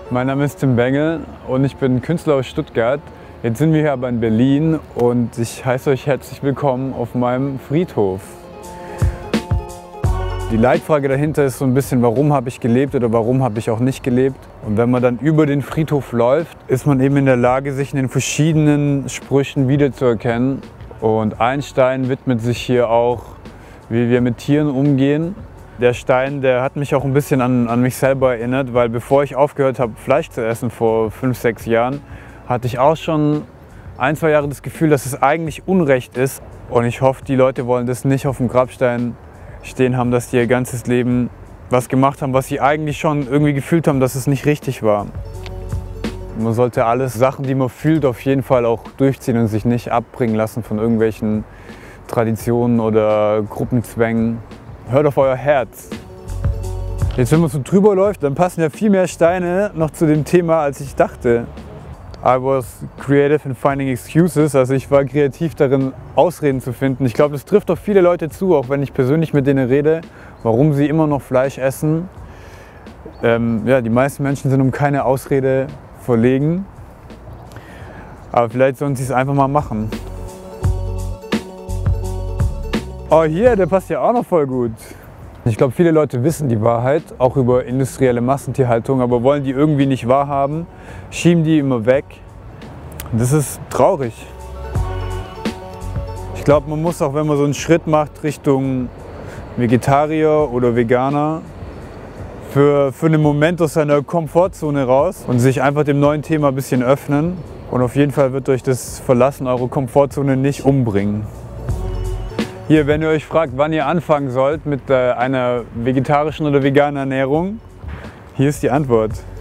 Mein Name ist Tim Bengel und ich bin Künstler aus Stuttgart. Jetzt sind wir hier aber in Berlin und ich heiße euch herzlich willkommen auf meinem Friedhof. Die Leitfrage dahinter ist so ein bisschen, warum habe ich gelebt oder warum habe ich auch nicht gelebt. Und wenn man dann über den Friedhof läuft, ist man eben in der Lage, sich in den verschiedenen Sprüchen wiederzuerkennen. Und ein Stein widmet sich hier auch, wie wir mit Tieren umgehen. Der Stein, der hat mich auch ein bisschen an mich selber erinnert, weil bevor ich aufgehört habe, Fleisch zu essen vor 5, 6 Jahren, hatte ich auch schon 1, 2 Jahre das Gefühl, dass es eigentlich Unrecht ist. Und ich hoffe, die Leute wollen das nicht auf dem Grabstein stehen haben, dass die ihr ganzes Leben was gemacht haben, was sie eigentlich schon irgendwie gefühlt haben, dass es nicht richtig war. Man sollte alles Sachen, die man fühlt, auf jeden Fall auch durchziehen und sich nicht abbringen lassen von irgendwelchen Traditionen oder Gruppenzwängen. Hört auf euer Herz. Jetzt, wenn man so drüber läuft, dann passen ja viel mehr Steine noch zu dem Thema, als ich dachte. I was creative in finding excuses, also ich war kreativ darin, Ausreden zu finden. Ich glaube, das trifft auf viele Leute zu, auch wenn ich persönlich mit denen rede, warum sie immer noch Fleisch essen. Ja, die meisten Menschen sind um keine Ausrede verlegen, aber vielleicht sollen sie es einfach mal machen. Oh, hier, der passt ja auch noch voll gut. Ich glaube, viele Leute wissen die Wahrheit, auch über industrielle Massentierhaltung, aber wollen die irgendwie nicht wahrhaben, schieben die immer weg. Das ist traurig. Ich glaube, man muss auch, wenn man so einen Schritt macht Richtung Vegetarier oder Veganer, für einen Moment aus seiner Komfortzone raus und sich einfach dem neuen Thema ein bisschen öffnen. Und auf jeden Fall wird euch das Verlassen eurer Komfortzone nicht umbringen. Hier, wenn ihr euch fragt, wann ihr anfangen sollt mit einer vegetarischen oder veganen Ernährung, hier ist die Antwort.